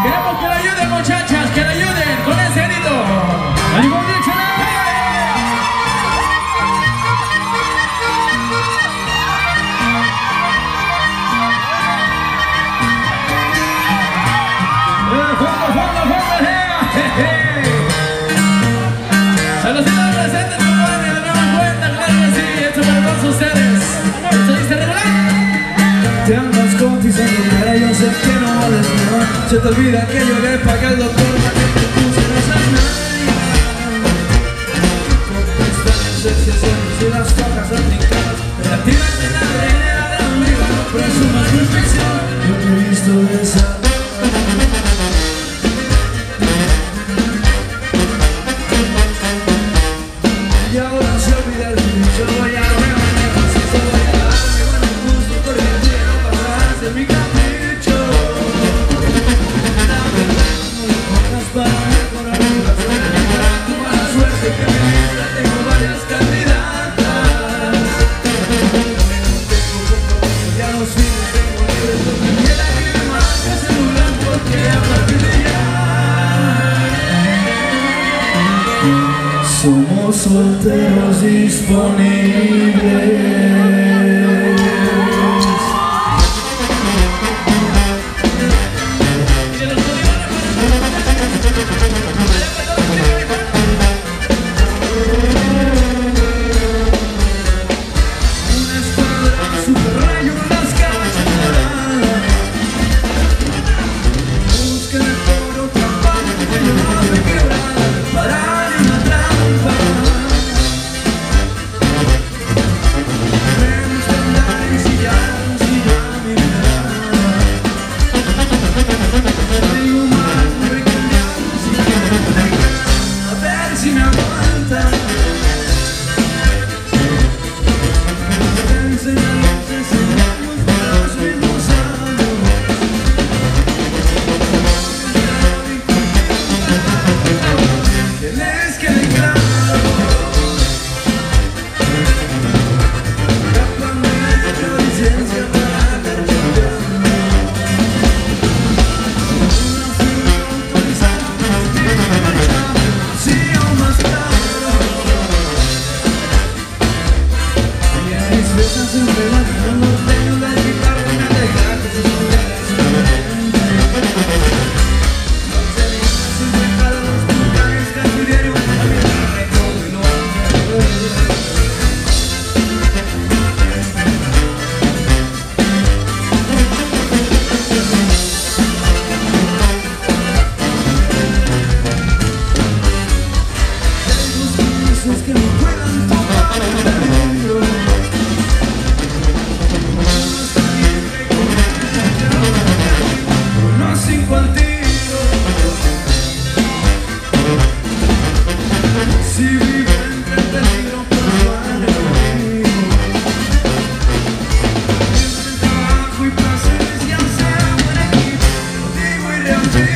Queremos que la ayuden, muchachas, que la ayuden con ese grito. ¡Ánimo, Saluditos presentes, compadre, de nueva cuenta, claro que sí, esto para todos ustedes. ¿Esto dice regular? Te andas confisando, pero yo sé que no vales nada. Se te olvida que yo le pagué al doctor para que te pusieras a nada. Contestan excesiones y las hojas aplicadas. Relativas de la reina de la vida, no presumas tu infección. Yo te he visto de esa. Y ahora se olvida el dicho, voy a reunirme, si se voy a darme buen gusto porque quiero pasarse mi capricho. La verdad no lo pongas para mejorar mi razón, para tu mala suerte que en mi lista tengo varias candidatas. Tengo compromiso, ya los fines tengo libres, toque quiera que me marque celular porque a partir de ya somos solteros disponibles. Una escuadra super rayo en las cacheteras. Buscan por otra parte que yo no me quebrada para una trampa. Me gusta andar ensillados y ya mi mirada. Tengo un hambre que me hago sin que me a ver si me aguanta. Te enseñamos para los mismos años. Tienes que dejar la pandemia, licencia para cargar una firma autorizada, sí o más claro. Y a mis veces en relación no tengo la quitar que me dejaste sin poder solamente. Sin dejar a los lugares que adquirieron a mi recuerdo y no dices que no puedan tomar el peligro. No está bien que no sin contigo. Si vive entre peligro por tu enemigo. Entre trabajo y placeres ya sea buen equipo. Digo y realmente